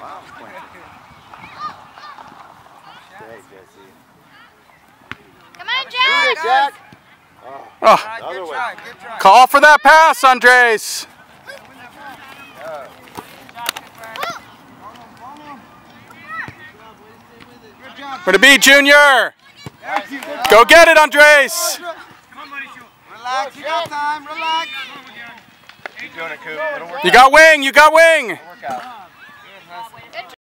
Great, Jesse. Come on, Jack! Jack! Oh. Good try, good try. Call for that pass, Andres. Where to be, Junior? Go get it, Andres. Relax, you got time, relax. Keep doing it, Coop. It'll work out. You got wing, you got wing. It'll work out.